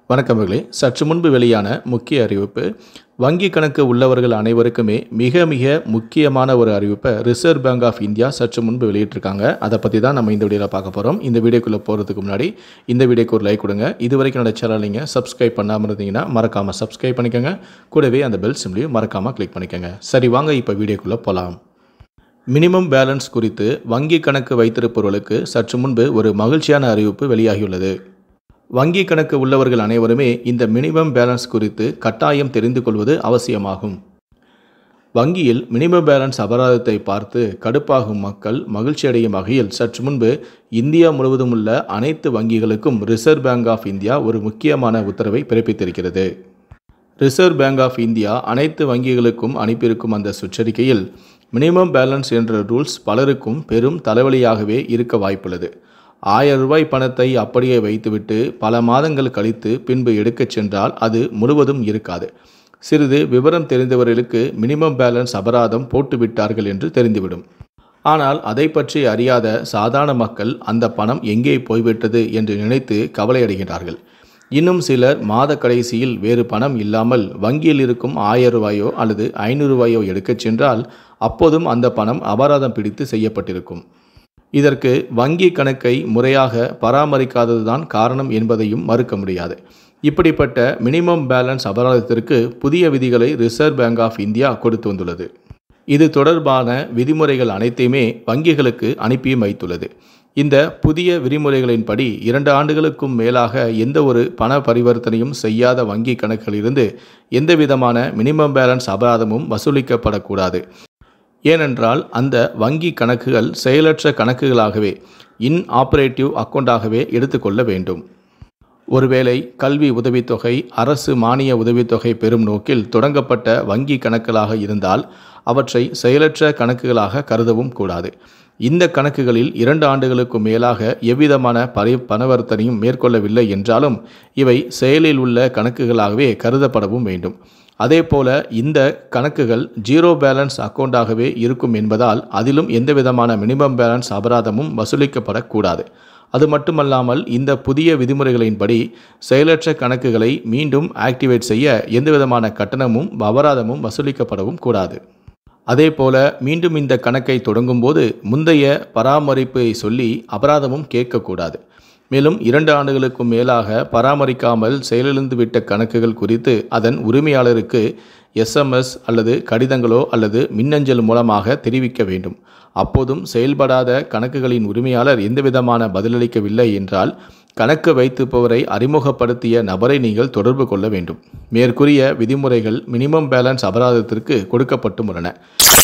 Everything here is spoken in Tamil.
வணக்கங்களே, சற்று முன்பு வெளியான முக்கிய அறிவிப்பு. வங்கி கணக்கு உள்ளவர்கள் அனைவருக்குமே மிக மிக முக்கியமான ஒரு அறிவிப்பை ரிசர்வ் பேங்க் ஆஃப் இந்தியா சற்று முன்பு வெளியிட்டிருக்காங்க. அதை பற்றி தான் நம்ம இந்த வீடியோவில் பார்க்க போகிறோம். இந்த வீடியோக்குள்ளே போகிறதுக்கு முன்னாடி இந்த வீடியோக்கு ஒரு லைக் கொடுங்க. இது வரைக்கும் என்னோட சேனல் நீங்கள் சப்ஸ்கிரைப் பண்ணாமல் இருந்தீங்கன்னா மறக்காமல் சப்ஸ்கிரைப் பண்ணிக்கோங்க. கூடவே அந்த பெல் சிம்லையும் மறக்காமல் கிளிக் பண்ணிக்கோங்க. சரி, வாங்க இப்போ வீடியோக்குள்ளே போகலாம். மினிமம் பேலன்ஸ் குறித்து வங்கி கணக்கு வைத்திருப்பவர்களுக்கு சற்று முன்பு ஒரு மகிழ்ச்சியான அறிவிப்பு வெளியாகியுள்ளது. வங்கி கணக்கு உள்ளவர்கள் அனைவருமே இந்த மினிமம் பேலன்ஸ் குறித்து கட்டாயம் தெரிந்து கொள்வது அவசியமாகும். வங்கியில் மினிமம் பேலன்ஸ் அபராதத்தை பார்த்து கடுப்பாகும் மக்கள் மகிழ்ச்சியடையும் வகையில் சற்று முன்பு இந்தியா முழுவதும் உள்ள அனைத்து வங்கிகளுக்கும் ரிசர்வ் பேங்க் ஆஃப் இந்தியா ஒரு முக்கியமான உத்தரவை பிறப்பித்திருக்கிறது. ரிசர்வ் பேங்க் ஆஃப் இந்தியா அனைத்து வங்கிகளுக்கும் அனுப்பியிருக்கும் அந்த சுற்றறிக்கையில் மினிமம் பேலன்ஸ் என்ற ரூல்ஸ் பலருக்கும் பெரும் தலைவலியாகவே இருக்க வாய்ப்புள்ளது. 1000 ரூபாய் பணத்தை அப்படியே வைத்துவிட்டு பல மாதங்கள் கழித்து பின்பு எடுக்கச் சென்றால் அது முழுவதும் இருக்காது. சிறிது விவரம் தெரிந்தவர்களுக்கு மினிமம் பேலன்ஸ் அபராதம் போட்டுவிட்டார்கள் என்று தெரிந்துவிடும். ஆனால் அதை பற்றி அறியாத சாதாரண மக்கள் அந்த பணம் எங்கே போய்விட்டது என்று நினைத்து கவலையடைகிறார்கள். இன்னும் சிலர் மாத கடைசியில் வேறு பணம் இல்லாமல் வங்கியில் இருக்கும் 1000 ரூபாயோ அல்லது 500 ரூபாயோ எடுக்கச் சென்றால் அப்போதும் அந்த பணம் அபராதம் பிடித்து செய்யப்பட்டிருக்கும். இதற்கு வங்கி கணக்கை முறையாக பராமரிக்காததுதான் காரணம் என்பதையும் மறுக்க முடியாது. இப்படிப்பட்ட மினிமம் பேலன்ஸ் அபராதத்திற்கு புதிய விதிகளை ரிசர்வ் பேங்க் ஆஃப் இந்தியா கொடுத்து வந்துள்ளது. இது தொடர்பான விதிமுறைகள் அனைத்தையுமே வங்கிகளுக்கு அனுப்பியும் வைத்துள்ளது. இந்த புதிய விதிமுறைகளின்படி 2 ஆண்டுகளுக்கும் மேலாக எந்த ஒரு பண பரிவர்த்தனையும் செய்யாத வங்கி கணக்குகளிலிருந்து எந்தவிதமான மினிமம் பேலன்ஸ் அபராதமும் வசூலிக்கப்படக்கூடாது. ஏனென்றால் அந்த வங்கி கணக்குகள் செயலற்ற கணக்குகளாகவே இன்ஆபரேட்டிவ் அக்கௌண்டாகவே எடுத்துக்கொள்ள வேண்டும். ஒருவேளை கல்வி உதவித்தொகை, அரசு மானிய உதவித்தொகை பெறும் நோக்கில் தொடங்கப்பட்ட வங்கி கணக்குகளாக இருந்தால் அவற்றை செயலற்ற கணக்குகளாக கருதவும் கூடாது. இந்த கணக்குகளில் 2 ஆண்டுகளுக்கு மேலாக எவ்விதமான பரிவர்த்தனையும் மேற்கொள்ளவில்லை என்றாலும் இவை செயலில் உள்ள கணக்குகளாகவே கருதப்படவும் வேண்டும். அதேபோல இந்த கணக்குகள் ஜீரோ பேலன்ஸ் அக்கௌண்டாகவே இருக்கும் என்பதால் அதிலும் எந்தவிதமான மினிமம் பேலன்ஸ் அபராதமும் வசூலிக்கப்படக்கூடாது. அது மட்டுமல்லாமல் இந்த புதிய விதிமுறைகளின்படி செயலற்ற கணக்குகளை மீண்டும் ஆக்டிவேட் செய்ய எந்தவிதமான கட்டணமும் அபராதமும் வசூலிக்கப்படவும் கூடாது. அதேபோல மீண்டும் இந்த கணக்கை தொடங்கும்போது முந்தைய பராமரிப்பை சொல்லி அபராதமும் கேட்கக்கூடாது. மேலும் 2 ஆண்டுகளுக்கும் மேலாக பராமரிக்காமல் செயலிழந்துவிட்ட கணக்குகள் குறித்து அதன் உரிமையாளருக்கு SMS அல்லது கடிதங்களோ அல்லது மின்னஞ்சல் மூலமாக தெரிவிக்க வேண்டும். அப்போதும் செயல்படாத கணக்குகளின் உரிமையாளர் எந்தவிதமான பதிலளிக்கவில்லை என்றால் கணக்கு வைத்திருப்பவரை அறிமுகப்படுத்திய நபரை நீங்கள் தொடர்பு கொள்ள வேண்டும். மேற்கூறிய விதிமுறைகள் மினிமம் பேலன்ஸ் அபராதத்திற்கு கொடுக்கப்பட்டும் உள்ளன.